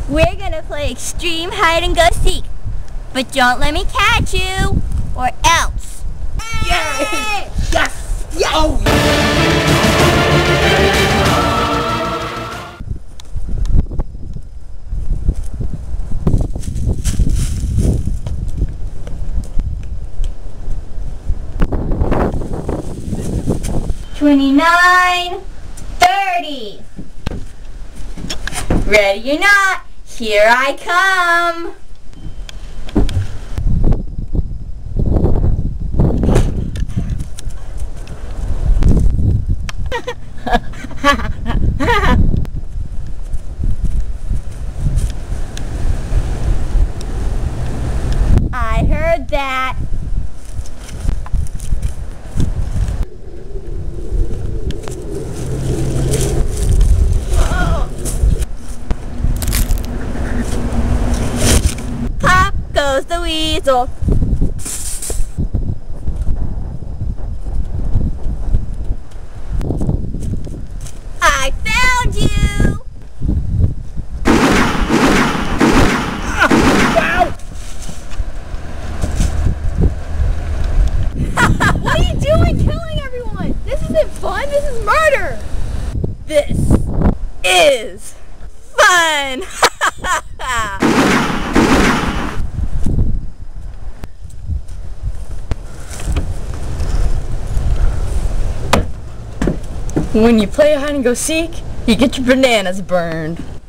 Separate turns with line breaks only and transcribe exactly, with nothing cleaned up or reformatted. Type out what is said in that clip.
We're gonna play extreme hide and go seek. But don't let me catch you, or else.
Yay! Yes! Yes! Oh!
Twenty-nine, thirty. Ready or not, here I come. I heard that. Pop goes the weasel. I found you!
Wow!
What are you doing killing everyone? This isn't fun, this is murder!
This is fun!
When you play hide and go seek, you get your bananas burned.